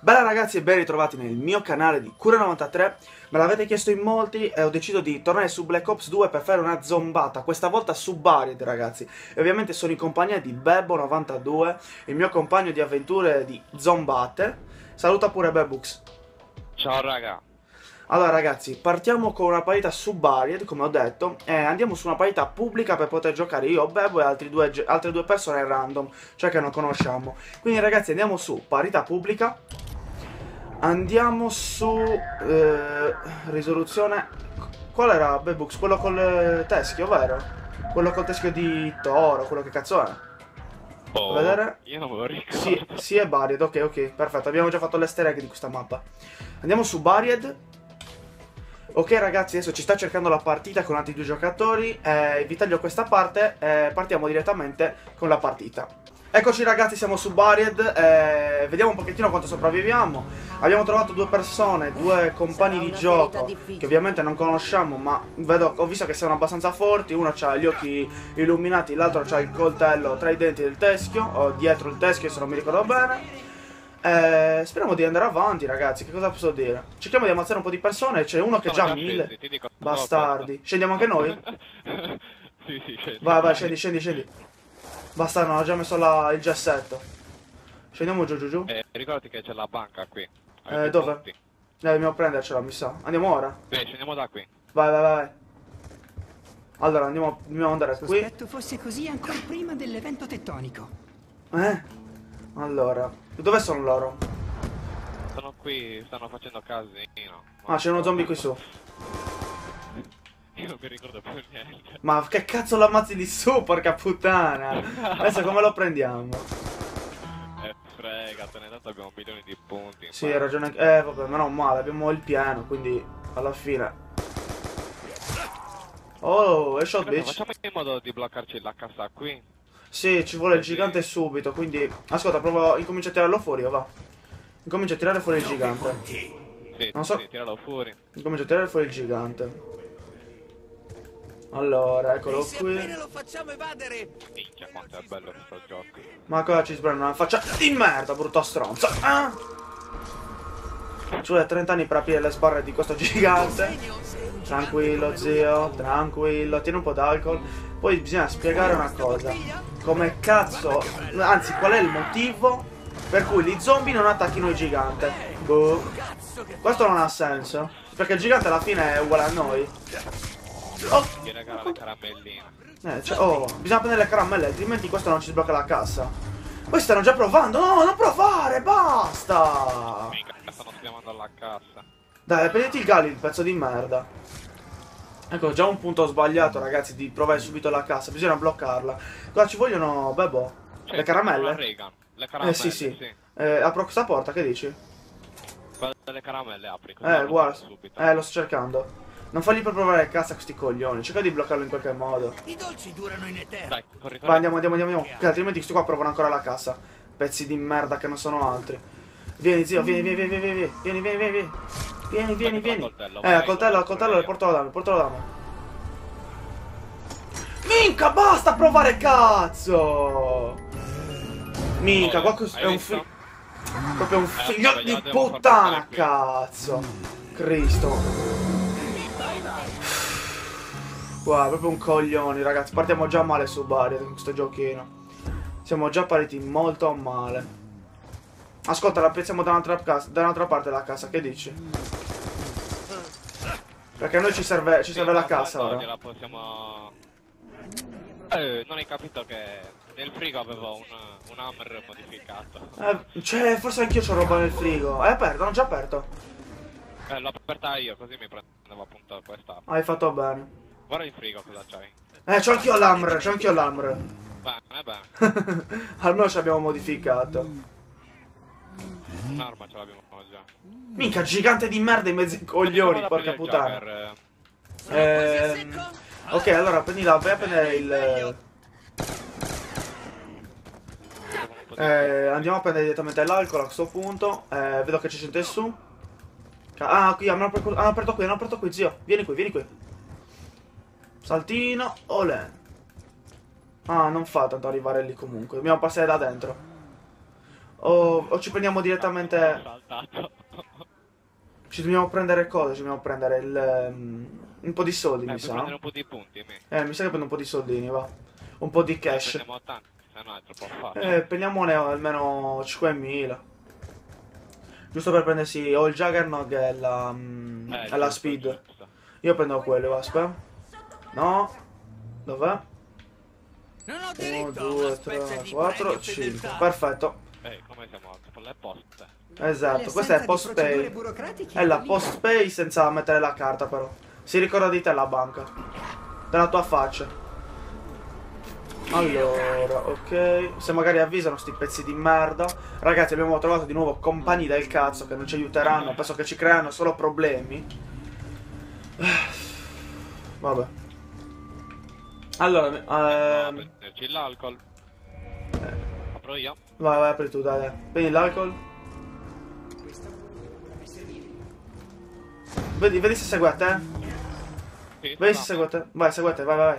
Bella ragazzi e ben ritrovati nel mio canale di Cura93. Me l'avete chiesto in molti e ho deciso di tornare su Black Ops 2 per fare una zombata, questa volta su Buried ragazzi. E ovviamente sono in compagnia di Bebbo92, il mio compagno di avventure di zombate. Saluta pure Bebux. Ciao raga. Allora ragazzi, partiamo con una partita su Buried, come ho detto, e andiamo su una partita pubblica per poter giocare io, Bebo e altre due persone random, cioè che non conosciamo. Quindi ragazzi andiamo su partita pubblica, andiamo su risoluzione. Qual era Bebux? Quello col teschio, vero? Quello col teschio di toro, quello che cazzo è? Oh, vedere? io non me lo ricordo. Sì, è Buried, ok, perfetto, abbiamo già fatto l'easter egg di questa mappa. Andiamo su Buried. Ok ragazzi, adesso ci sta cercando la partita con altri due giocatori, vi taglio questa parte e partiamo direttamente con la partita. Eccoci ragazzi, siamo su Buried, vediamo un pochettino quanto sopravviviamo. Abbiamo trovato due persone, due compagni di gioco che ovviamente non conosciamo, ma ho visto che siano abbastanza forti. Uno ha gli occhi illuminati, l'altro ha il coltello tra i denti del teschio, o dietro il teschio se non mi ricordo bene. Speriamo di andare avanti ragazzi, che cosa posso dire? Cerchiamo di ammazzare un po' di persone, c'è uno che già ha 1000 bastardi. Scendiamo anche noi? Sì, scendi. Vai, scendi. Basta, no, ho già messo il gessetto. Scendiamo giù. Ricordati che c'è la banca qui. Dove? Dobbiamo prendercela, mi sa. Andiamo ora? Beh, scendiamo da qui. Vai. Allora, dobbiamo andare qui. Sospetto fosse così ancora prima dell'evento tettonico. Allora, dove sono loro? Sono qui, stanno facendo casino. Ah, c'è uno zombie qui su. Io non mi ricordo più niente. Ma che cazzo lo ammazzi di su, porca puttana? Adesso come lo prendiamo? Fregatene, tanto abbiamo milioni di punti. Sì, hai ragione. Vabbè, ma non male, abbiamo il piano, quindi alla fine. Oh, è shot bitch. Facciamo in modo di bloccarci la cassa qui. Sì, ci vuole il gigante subito, quindi... Ascolta, incomincia a tirarlo fuori, va. Incomincia a tirare fuori il gigante. Sì, Non so... sì, tiralo fuori. Incomincia a tirare fuori il gigante. Allora, eccolo qui. lo facciamo evadere. Minchia, quanto è bello questo gioco. Ma cosa ci sbrana? Una faccia di merda, brutto stronzo. Ci vuole 30 anni per aprire le sbarre di questo gigante. Tranquillo, zio, tranquillo. Tieni un po' d'alcol. Poi bisogna spiegare una cosa. Come cazzo... Anzi, qual è il motivo per cui gli zombie non attacchino il gigante? Boh. Questo non ha senso. Perché il gigante alla fine è uguale a noi. Oh, Ti regala le caramelline. bisogna prendere le caramelle, altrimenti questo non ci sblocca la cassa. Poi stanno già provando. No, non provare, basta. Mica, stanno chiamando alla cassa. Dai, prenditi il Gali, il pezzo di merda. Ecco, già un punto sbagliato, ragazzi, di provare subito la cassa. Bisogna bloccarla. Cosa ci vogliono, Bebo? Cioè, Le caramelle? Le caramelle, Sì. Apro questa porta, che dici? Quella delle caramelle apri. Così Guarda. subito. Lo sto cercando. Non fargli per provare cassa a questi coglioni. Cerca di bloccarlo in qualche modo. I dolci durano in eterno. Dai, corri. Vai, andiamo. Che altrimenti questi qua provano ancora la cassa. Pezzi di merda che non sono altri. Vieni, zio, vieni. Vieni. Al coltello, portalo da me. Minca, basta provare cazzo! Minca, qua è un figlio... Proprio un figlio di puttana, cazzo! Cristo. Guarda, proprio un coglione, ragazzi. Partiamo già male su Buried con questo giochino. Siamo già partiti molto male. Ascolta, la piazziamo da un'altra parte della casa, che dici? Perché a noi ci serve la cassa ora. La possiamo... non hai capito che nel frigo avevo un hammer modificato. Cioè, forse anch'io c'ho roba nel frigo. È aperto, non già aperto. L'ho aperta io, così mi prendevo appunto questa. Hai fatto bene. Guarda in frigo cosa c'hai. C'ho anch'io l'hammer, Bene. Almeno ci abbiamo modificato. Un'arma ce l'abbiamo già. Minchia, gigante di merda in mezzo ai coglioni, porca puttana. Ok, allora vai a prendere il... andiamo a prendere direttamente l'alcol a questo punto. Vedo che c'è gente su. Qui hanno aperto qui, zio. Vieni qui. Saltino, olè. Non fa tanto arrivare lì comunque. Dobbiamo passare da dentro. O ci prendiamo direttamente... Saltato. Ci dobbiamo prendere cosa? Ci dobbiamo prendere un po' di soldi, mi Per sa. prendere No? un po' di punti, mi. Mi sa che prendo un po' di soldini, va. Un po' di cash. Prendiamo tanti, se no è troppo facile. Prendiamone almeno 5.000. Giusto per prendersi o il Juggernog e la Giusto, Speed. giusto. Io prendo quello, va, aspetta. No. Dov'è? Non ho 1, diritto a una 2, specie 3, di 4, premio 5. fedeltà. Perfetto. Come siamo con le poste? Esatto, questa è post pay. È la post pay senza mettere la carta però. Si ricorda di te la banca. Della tua faccia. Allora, ok. Se magari avvisano sti pezzi di merda. Ragazzi, abbiamo trovato di nuovo compagni del cazzo che non ci aiuteranno. Penso che ci creano solo problemi. Vabbè. Allora, Prenderci l'alcol. Apro io. vai, apri tu, dai. Prendi l'alcol. Vedi se segue a te. Sì, Vedi se segue a te. Vai, segue a te, vai.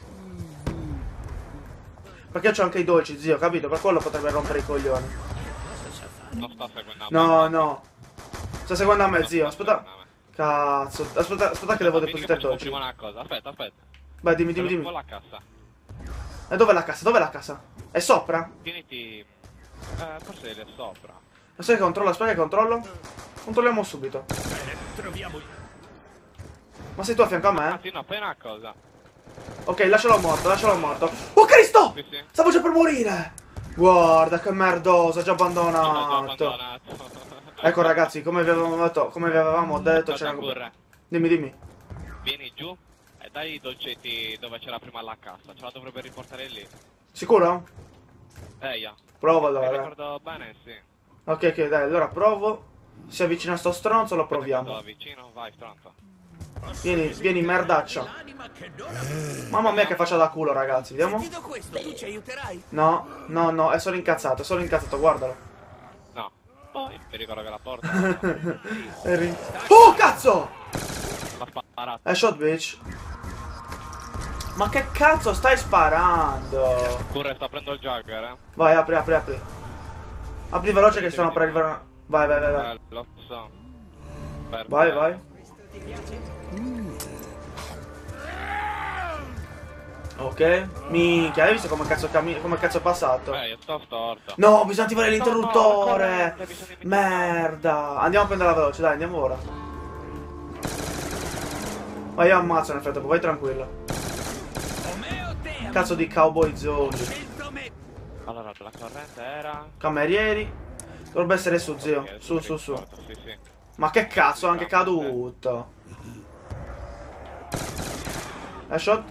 Perché io c'ho anche i dolci, zio, capito? Per quello potrebbe rompere i coglioni. Non sta seguendo No. Sta seguendo a me, zio. Aspetta. Cazzo. Aspetta che devo depositare i dolci. Prima una cosa, aspetta. Vai, dimmi. Un po' la cassa. E dov'è la cassa? Dov'è la cassa? È sopra? Tieniti. Forse è sopra. Aspetta che controllo, aspetta che controllo. Controlliamo subito. Troviamo. Ma sei tu a fianco a me? Sì, no, fai una cosa. Ok, lascialo morto. Oh Cristo! Sì, sì. Stavo già per morire! Guarda che merdoso, ha già L'ho abbandonato. abbandonato. Ecco ragazzi, come vi avevamo detto, c'era... Curre. Dimmi. Vieni giù e dai i dolcetti dove c'era prima la cassa. Ce la dovrebbe riportare lì. Sicuro? Ja. Provo Mi allora. ricordo bene, sì. Ok, dai, allora provo. Si avvicina sto stronzo, lo Da proviamo. vicino, vai, stronzo. Vieni, merdaccia. L'anima che dona. Mamma mia che faccia da culo, ragazzi, vediamo. Ti do questo, tu ci aiuterai? No, è solo incazzato, guardalo. No. Poi mi ricordo che la porta Oh, cazzo! l'ha sparato. È shot, bitch. Ma che cazzo stai sparando? Curre sta prendendo il Jagger, eh. Vai, apri. Apri veloce che stanno per arrivare. Vai. Lo so. Per Vai. Ok. Minchia, hai visto come cazzo è passato? io sto storto. No, bisogna attivare No, l'interruttore. corrente, bisogna mettere- Merda. Andiamo a prenderla veloce, dai, andiamo ora. Vai, io ammazzo nel frattempo, vai tranquillo. O me o te? Cazzo di cowboy zombie. Scelto me. Allora, la corrente era... Camerieri. Dovrebbe essere su, zio. Ok, Su. ricordo, Sì, sì. Ma che cazzo, è anche caduto. Headshot.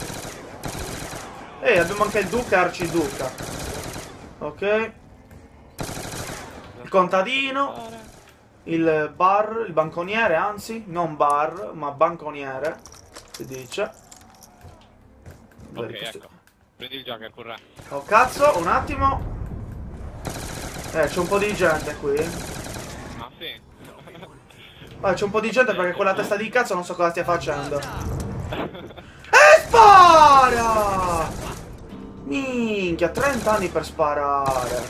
Abbiamo anche il duca e arciduca. Ok. Il contadino. Il bar, il banconiere, anzi, non bar, ma banconiere, si dice. Ok, Vedi, questo- ecco. Prendi il Jagger, Curre. Oh cazzo, un attimo. C'è un po' di gente qui. Ah, sì. C'è un po' di gente perché quella testa di cazzo non so cosa stia facendo. E spara! Minchia, 30 anni per sparare.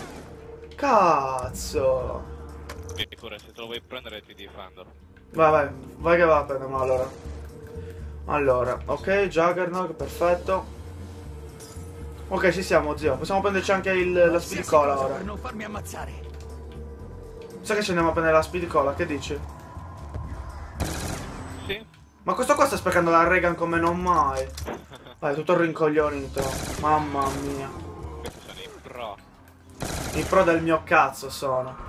Cazzo. Ok, Curre, se te lo vuoi prendere ti difendo. Vai che va a prenderlo allora. Ok, Juggernog, perfetto. Ok, ci siamo, zio. Possiamo prenderci anche la Qualsiasi speed cola cosa ora. per non farmi ammazzare. Sai che ci andiamo a prendere la speed cola, che dici? Sì? Ma questo qua sta sprecando la Reagan come non mai. Vai, tutto rincoglionito. Mamma mia. Questi sono i pro. I pro del mio cazzo sono.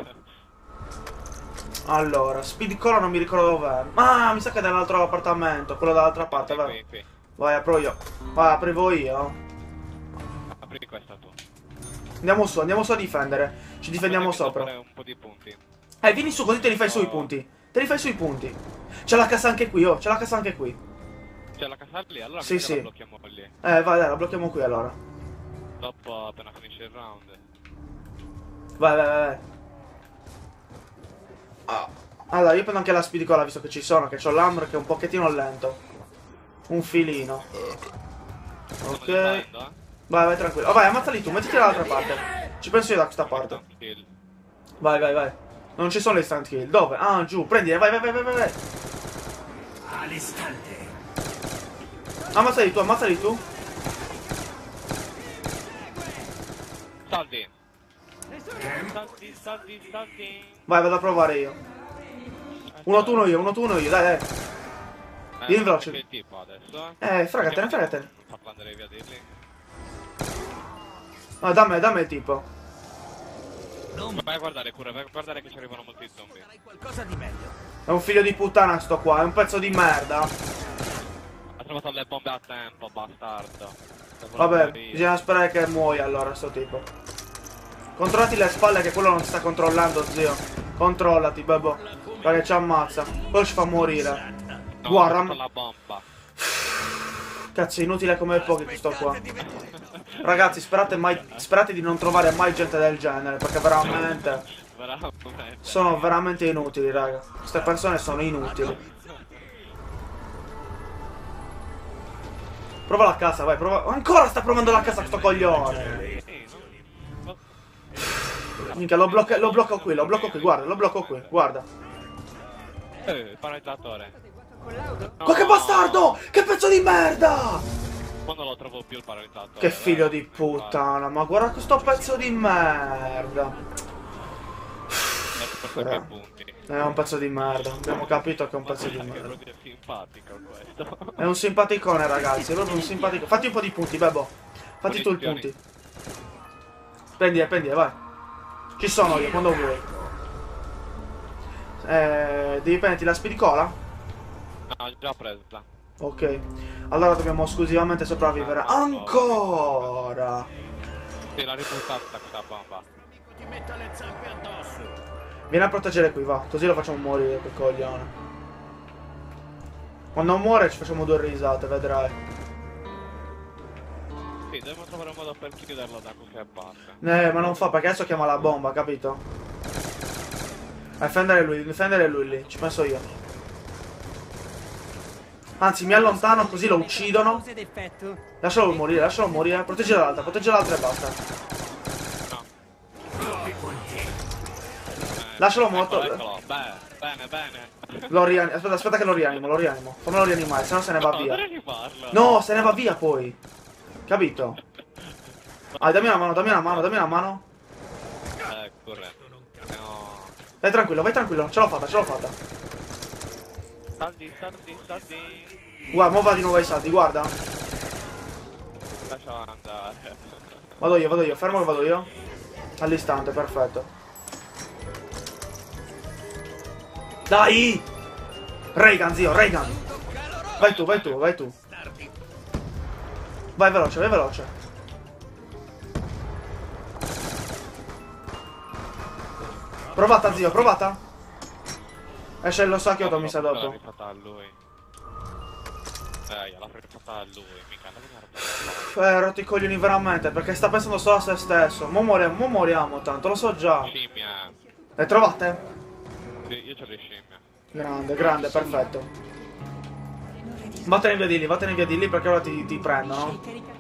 Allora, speed cola non mi ricordo dov'è. Ah, mi sa che è nell'altro appartamento, quello dall'altra parte, vai. Qui. Vai, apro io. Vai, aprivo io. Apri questa tu. Andiamo su a difendere. Ci difendiamo Aspetta che sopra. devo fare un po' di punti. Vieni su, così te li fai su i punti. Te li fai sui punti. C'è la cassa anche qui, c'è la cassa anche qui. C'è la casa lì? Allora Sì, mi sa che sì. la blocchiamo lì. Vai, dai, la blocchiamo qui allora. Dopo appena finisce il round. Vai. Allora, io prendo anche la speed cola visto che ci sono, che c'ho l'hammer che è un pochettino lento. Un filino. Stiamo Ok. difendendo, Vai, tranquillo. Vai, ammazzali tu, mettiti dall'altra parte. Ci penso io da questa parte. Kill. Vai, vai, vai. Non ci sono le instant kill. Dove? Ah, giù. Prendi, vai, vai, vai, vai, vai. All'istante. Ammazzali tu, ammazzali tu. Saldi. Saldi, saldi, saldi. Vai, vado a provare io. Uno tu, uno io, dai, dai. Vieni veloce. Che tipo adesso? Fregatene, fregatene. Fa prendere via di lì. No, dammi il tipo. Vai a guardare pure, vai a guardare che ci arrivano molti zombie. Farai qualcosa di meglio. È un figlio di puttana sto qua, è un pezzo di merda. Ha trovato le bombe a tempo, bastardo. Vabbè, bisogna sperare che muoia allora sto tipo. Controllati le spalle che quello non ti sta controllando, zio. Controllati, bebo. Perché ci ammazza. Quello ci fa morire. No, Guarda. con la bomba. Cazzo, è inutile come pochi questo qua. Ragazzi, sperate di non trovare mai gente del genere, perché veramente Veramente. sono veramente inutili, raga. Queste persone sono inutili. Prova la casa, vai, prova. Ancora sta provando la casa sto coglione. Minchia, lo blocco qui, guarda, lo blocco qui, guarda. Paralizzatore. Ma che bastardo! Che pezzo di merda! Quando lo trovo più il paralizzatore. Che figlio di puttana, ma guarda questo pezzo di merda. Per che punti? È un pezzo di merda, abbiamo capito che è un pezzo di È merda. proprio simpatico questo. È un simpaticone, ragazzi, è proprio un simpatico. Fatti un po' di punti, Bebo. Fatti tu i punti. Prendi, vai. Ci sono io, quando vuoi. Devi prenderti la spidicola? No, già presa. Ok. Allora dobbiamo esclusivamente sopravvivere. Ancora! Sì, l'ha ributtata questa bomba. Ti metto le zampe addosso. Vieni a proteggere qui, va. Così lo facciamo morire, quel coglione. Quando muore ci facciamo due risate, vedrai. Sì, dobbiamo trovare un modo per chiuderlo da qualche parte. Ma non fa, perché adesso chiama la bomba, capito? Difendere lui lì, ci penso io. Anzi, mi allontano così lo uccidono. Cause d'effetto. Lascialo morire. Protegge l'altra e basta. No. Lascialo morto. Eccolo. Bene, bene. Lo rianimo. Aspetta che lo rianimo. Fammelo rianimare, sennò se ne va via. Dovrei rifarlo. No, se ne va via poi. Capito? Dammi una mano. Corretto. No. Vai tranquillo, ce l'ho fatta. Saldi. Guarda, mo va di nuovo ai saldi, guarda. Lasciala andare. Vado io, fermo che vado io. All'istante, perfetto. Dai! Reagan, zio, Reagan! Vai tu. Vai veloce. Provata, zio, provata. Esce lo sacchiotto, mi sa dopo. L'ha rifatta a lui. L'ha rifatta a lui, mica la merda. Rotto i coglioni veramente, perché sta pensando solo a se stesso. Mo moriamo tanto, lo so già. Scimmia. Le trovate? Sì, io c'ho le scimmie. Grande, perfetto. Vattene via di lì perché ora ti prendono.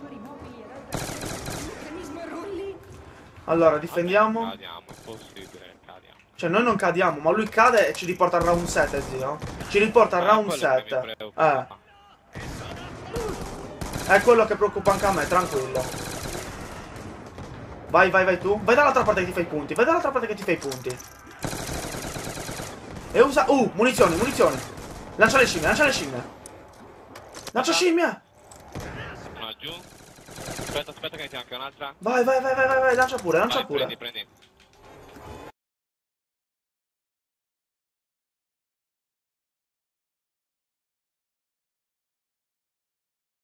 Allora, difendiamo. Cadiamo, impossibile, cadiamo. Cioè, noi non cadiamo, ma lui cade e ci riporta al round 7, zio. Ci riporta al round 7. È quello che preoccupa anche a me, tranquillo. Vai tu. Vai dall'altra parte che ti fai i punti. E usa... munizioni. Lancia le scimmie. Lancia scimmie. Una giù. Aspetta che ne c'è anche un'altra. Vai, lancia pure. Prendi.